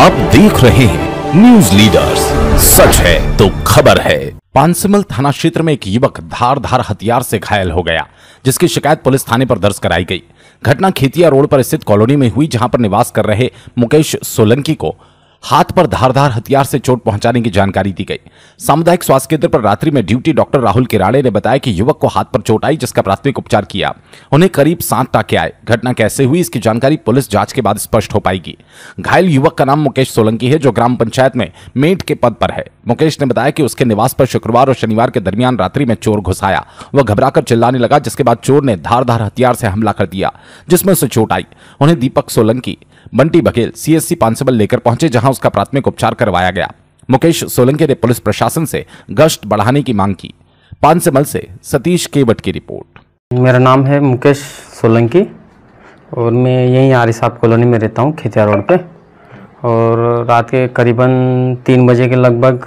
आप देख रहे हैं न्यूज लीडर्स, सच है तो खबर है। पांसमल थाना क्षेत्र में एक युवक धारदार हथियार से घायल हो गया, जिसकी शिकायत पुलिस थाने पर दर्ज कराई गई। घटना खेतिया रोड पर स्थित कॉलोनी में हुई, जहां पर निवास कर रहे मुकेश सोलंकी को हाथ पर धारदार हथियार से चोट पहुंचाने की जानकारी दी गई। सामुदायिक स्वास्थ्य केंद्र पर रात्रि में ड्यूटी डॉक्टर राहुल किराड़े ने बताया कि युवक को हाथ पर चोट आई, जिसका प्राथमिक उपचार किया। उन्हें करीब 7 टाँके आए। घटना कैसे हुई, इसकी जानकारी पुलिस जांच के बाद स्पष्ट हो पाएगी। घायल युवक का नाम मुकेश सोलंकी है, जो ग्राम पंचायत में मेंट के पद पर है। मुकेश ने बताया कि उसके निवास पर शुक्रवार और शनिवार के दरमियान रात्रि में चोर घुस आया। वह घबराकर चिल्लाने लगा, जिसके बाद चोर ने धारदार हथियार से हमला कर दिया, जिसमें उसे चोट आई। उन्हें दीपक सोलंकी बंटी बघेल सीएससी पांसमल लेकर पहुंचे, जहां उसका प्राथमिक उपचार करवाया गया। मुकेश सोलंकी ने पुलिस प्रशासन से गश्त बढ़ाने की मांग की। पांसमल से सतीश केवट की रिपोर्ट। मेरा नाम है मुकेश सोलंकी और मैं यहीं आरी साहब कॉलोनी में रहता हूँ, खेतिया रोड पे। और रात के करीबन 3 बजे के लगभग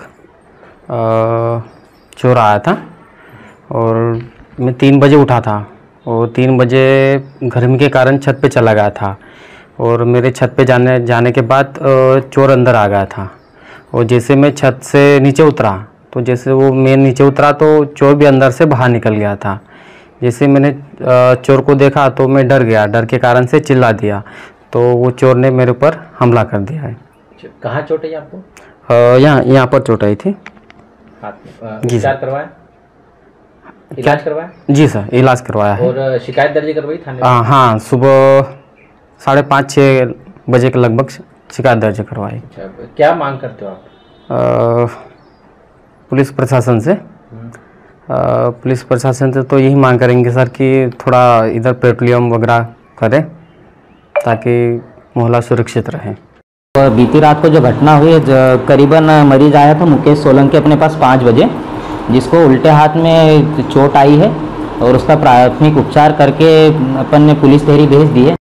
चोर आया था और मैं 3 बजे उठा था और 3 बजे गर्मी के कारण छत पे चला गया था। और मेरे छत पे जाने के बाद चोर अंदर आ गया था। और जैसे मैं छत से नीचे उतरा तो जैसे वो मैं नीचे उतरा तो चोर भी अंदर से बाहर निकल गया था। जैसे मैंने चोर को देखा तो मैं डर गया, डर के कारण से चिल्ला दिया तो वो चोर ने मेरे ऊपर हमला कर दिया है। कहाँ चोट आई आपको? यहाँ पर चोट आई थी। हाथ में उपचार करवाया? इलाज करवाया? जी सर, इलाज करवाया है। और शिकायत दर्ज करवाई थाने? हाँ, सुबह 5:30-6 बजे के लगभग शिकायत दर्ज करवाई। अच्छा, क्या मांग करते हो आप? पुलिस प्रशासन से तो यही मांग करेंगे सर कि थोड़ा इधर पेट्रोलियम वगैरह करे ताकि मोहल्ला सुरक्षित रहे। और बीती रात को जो घटना हुई है, करीबन मरीज आया था मुकेश सोलंकी अपने पास 5 बजे, जिसको उल्टे हाथ में चोट आई है और उसका प्राथमिक उपचार करके अपन ने पुलिस तहरीर भेज दी है।